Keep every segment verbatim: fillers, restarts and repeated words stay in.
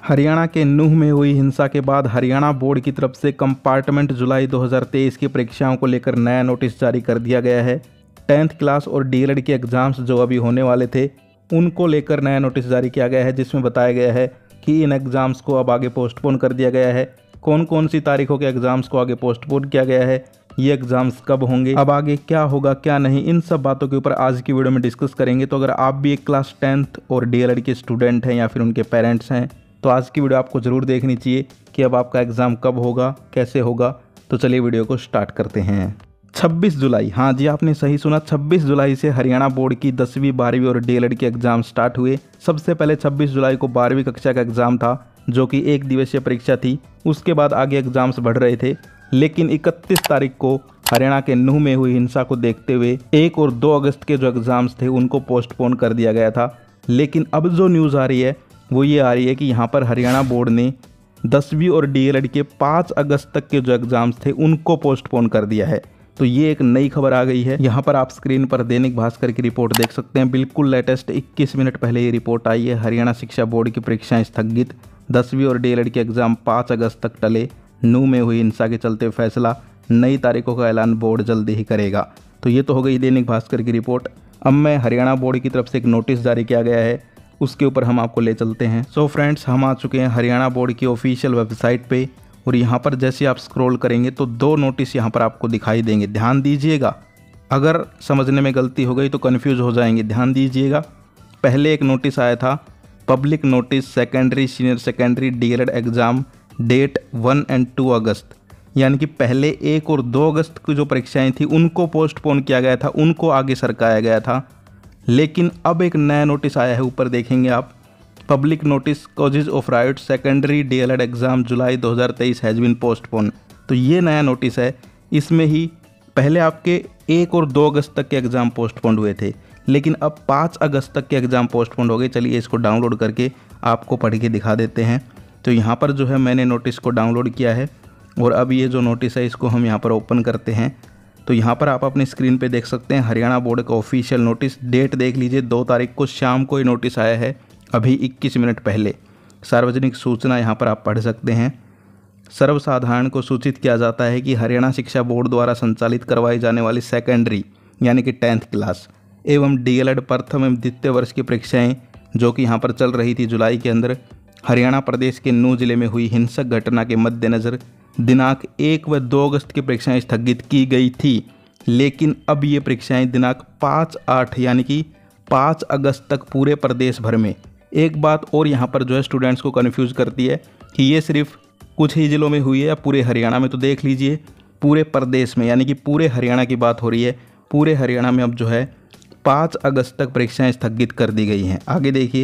हरियाणा के नूंह में हुई हिंसा के बाद हरियाणा बोर्ड की तरफ से कंपार्टमेंट जुलाई दो हज़ार तेईस की परीक्षाओं को लेकर नया नोटिस जारी कर दिया गया है। टेंथ क्लास और डीएलएड के एग्जाम्स जो अभी होने वाले थे उनको लेकर नया नोटिस जारी किया गया है, जिसमें बताया गया है कि इन एग्ज़ाम्स को अब आगे पोस्टपोन कर दिया गया है। कौन कौन सी तारीखों के एग्ज़ाम्स को आगे पोस्टपोन किया गया है, ये एग्ज़ाम्स कब होंगे, अब आगे क्या होगा क्या नहीं, इन सब बातों के ऊपर आज की वीडियो में डिस्कस करेंगे। तो अगर आप भी एक क्लास टेंथ और डीएलएड के स्टूडेंट हैं या फिर उनके पेरेंट्स हैं तो आज की वीडियो आपको ज़रूर देखनी चाहिए कि अब आपका एग्ज़ाम कब होगा, कैसे होगा। तो चलिए वीडियो को स्टार्ट करते हैं। छब्बीस जुलाई, हाँ जी आपने सही सुना, छब्बीस जुलाई से हरियाणा बोर्ड की दसवीं बारहवीं और डीएलएड के एग्ज़ाम स्टार्ट हुए। सबसे पहले छब्बीस जुलाई को बारहवीं कक्षा का एग्ज़ाम था जो कि एक दिवसीय परीक्षा थी। उसके बाद आगे एग्ज़ाम्स बढ़ रहे थे, लेकिन इकतीस तारीख को हरियाणा के नूंह में हुई हिंसा को देखते हुए एक और दो अगस्त के जो एग्ज़ाम्स थे उनको पोस्टपोन कर दिया गया था। लेकिन अब जो न्यूज़ आ रही है वो ये आ रही है कि यहाँ पर हरियाणा बोर्ड ने दसवीं और डीएलएड के पाँच अगस्त तक के जो एग्ज़ाम्स थे उनको पोस्टपोन कर दिया है। तो ये एक नई खबर आ गई है। यहाँ पर आप स्क्रीन पर दैनिक भास्कर की रिपोर्ट देख सकते हैं। बिल्कुल लेटेस्ट इक्कीस मिनट पहले ये रिपोर्ट आई है। हरियाणा शिक्षा बोर्ड की परीक्षाएं स्थगित, दसवीं और डीएलएड के एग्ज़ाम पाँच अगस्त तक टले, नूंह में हुई हिंसा के चलते फैसला, नई तारीखों का ऐलान बोर्ड जल्दी ही करेगा। तो ये तो हो गई दैनिक भास्कर की रिपोर्ट। अब मैं हरियाणा बोर्ड की तरफ से एक नोटिस जारी किया गया है, उसके ऊपर हम आपको ले चलते हैं। सो so फ्रेंड्स, हम आ चुके हैं हरियाणा बोर्ड की ऑफिशियल वेबसाइट पे और यहाँ पर जैसे आप स्क्रॉल करेंगे तो दो नोटिस यहाँ पर आपको दिखाई देंगे। ध्यान दीजिएगा, अगर समझने में गलती हो गई तो कन्फ्यूज हो जाएंगे। ध्यान दीजिएगा, पहले एक नोटिस आया था public notice secondary senior secondary DElEd exam date one and two August, यानी कि पहले एक और दो अगस्त की जो परीक्षाएं थी उनको पोस्टपोन किया गया था, उनको आगे सरकाया गया था। लेकिन अब एक नया नोटिस आया है, ऊपर देखेंगे आप, public notice causes of right secondary DElEd exam जुलाई दो हज़ार तेईस हैज़ बीन पोस्टपोन। तो ये नया नोटिस है। इसमें ही पहले आपके एक और दो अगस्त तक के एग्ज़ाम पोस्टपोन हुए थे, लेकिन अब पाँच अगस्त तक के एग्ज़ाम पोस्टपोन हो गए। चलिए इसको डाउनलोड करके आपको पढ़ के दिखा देते हैं। तो यहाँ पर जो है मैंने नोटिस को डाउनलोड किया है और अब ये जो नोटिस है इसको हम यहाँ पर ओपन करते हैं। तो यहाँ पर आप अपनी स्क्रीन पे देख सकते हैं हरियाणा बोर्ड का ऑफिशियल नोटिस। डेट देख लीजिए, दो तारीख को शाम को ये नोटिस आया है, अभी इक्कीस मिनट पहले। सार्वजनिक सूचना यहाँ पर आप पढ़ सकते हैं। सर्वसाधारण को सूचित किया जाता है कि हरियाणा शिक्षा बोर्ड द्वारा संचालित करवाई जाने वाली सेकेंडरी यानी कि टेंथ क्लास एवं डीएलएड प्रथम एवं द्वितीय वर्ष की परीक्षाएँ जो कि यहाँ पर चल रही थी जुलाई के अंदर, हरियाणा प्रदेश के नूंह जिले में हुई हिंसक घटना के मद्देनज़र दिनांक एक व दो अगस्त की परीक्षाएं स्थगित की गई थी। लेकिन अब ये परीक्षाएं दिनांक पाँच आठ यानी कि पाँच अगस्त तक पूरे प्रदेश भर में। एक बात और यहाँ पर जो है स्टूडेंट्स को कन्फ्यूज़ करती है कि ये सिर्फ कुछ ही ज़िलों में हुई है या पूरे हरियाणा में। तो देख लीजिए, पूरे प्रदेश में यानी कि पूरे हरियाणा की बात हो रही है। पूरे हरियाणा में अब जो है पाँच अगस्त तक परीक्षाएँ स्थगित कर दी गई हैं। आगे देखिए,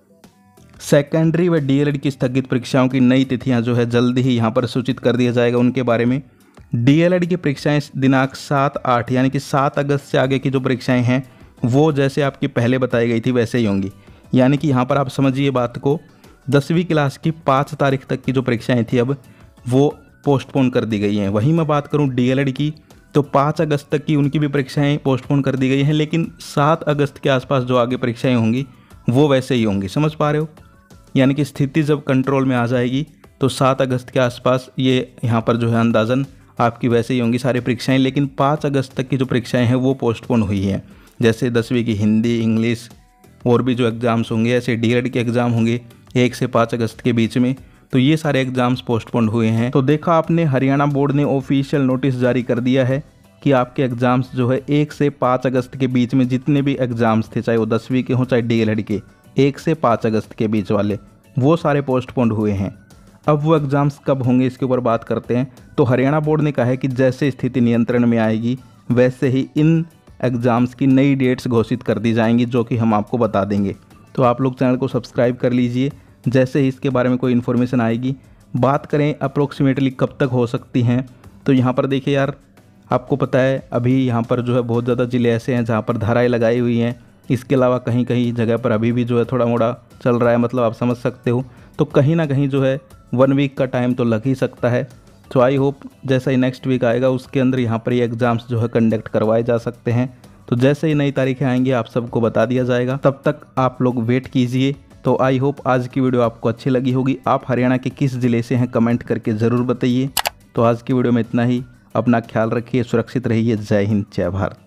सेकेंडरी व डीएलएड की स्थगित परीक्षाओं की नई तिथियां जो है जल्दी ही यहाँ पर सूचित कर दिया जाएगा उनके बारे में। डीएलएड की परीक्षाएं दिनांक सात आठ यानी कि सात अगस्त से आगे की जो परीक्षाएं हैं वो जैसे आपकी पहले बताई गई थी वैसे ही होंगी। यानी कि यहाँ पर आप समझिए बात को, दसवीं क्लास की पाँच तारीख तक की जो परीक्षाएँ थी अब वो पोस्टपोन कर दी गई हैं। वहीं मैं बात करूँ डीएलएड की तो पाँच अगस्त तक की उनकी भी परीक्षाएँ पोस्टपोन कर दी गई हैं, लेकिन सात अगस्त के आसपास जो आगे परीक्षाएँ होंगी वो वैसे ही होंगी। समझ पा रहे हो? यानी कि स्थिति जब कंट्रोल में आ जाएगी तो सात अगस्त के आसपास ये यहाँ पर जो है अंदाज़न आपकी वैसे ही होंगी सारी परीक्षाएं। लेकिन पाँच अगस्त तक की जो परीक्षाएं हैं वो पोस्टपोन हुई हैं। जैसे दसवीं की हिंदी, इंग्लिश और भी जो एग्ज़ाम्स होंगे, ऐसे डीएलएड के एग्ज़ाम होंगे एक से पाँच अगस्त के बीच में। तो ये सारे एग्ज़ाम्स पोस्टपोन हुए हैं। तो देखा आपने, हरियाणा बोर्ड ने ऑफिशियल नोटिस जारी कर दिया है कि आपके एग्ज़ाम्स जो है एक से पाँच अगस्त के बीच में जितने भी एग्ज़ाम्स थे, चाहे वो दसवीं के हों चाहे डीएलएड के, एक से पाँच अगस्त के बीच वाले, वो सारे पोस्टपोन्ड हुए हैं। अब वो एग्ज़ाम्स कब होंगे इसके ऊपर बात करते हैं। तो हरियाणा बोर्ड ने कहा है कि जैसे स्थिति नियंत्रण में आएगी वैसे ही इन एग्ज़ाम्स की नई डेट्स घोषित कर दी जाएंगी, जो कि हम आपको बता देंगे। तो आप लोग चैनल को सब्सक्राइब कर लीजिए, जैसे ही इसके बारे में कोई इन्फॉर्मेशन आएगी। बात करें अप्रोक्सीमेटली कब तक हो सकती हैं, तो यहाँ पर देखिए यार, आपको पता है अभी यहाँ पर जो है बहुत ज़्यादा ज़िले ऐसे हैं जहाँ पर धाराएँ लगाई हुई हैं। इसके अलावा कहीं कहीं जगह पर अभी भी जो है थोड़ा मोड़ा चल रहा है, मतलब आप समझ सकते हो। तो कहीं ना कहीं जो है वन वीक का टाइम तो लग ही सकता है। तो आई होप जैसा ही नेक्स्ट वीक आएगा उसके अंदर यहाँ पर ये एग्ज़ाम्स जो है कंडक्ट करवाए जा सकते हैं। तो जैसे ही नई तारीखें आएंगी आप सबको बता दिया जाएगा। तब तक आप लोग वेट कीजिए तो आई होप आज की वीडियो आपको अच्छी लगी होगी। आप हरियाणा के किस ज़िले से हैं कमेंट करके ज़रूर बताइए। तो आज की वीडियो में इतना ही। अपना ख्याल रखिए, सुरक्षित रहिए। जय हिंद, जय भारत।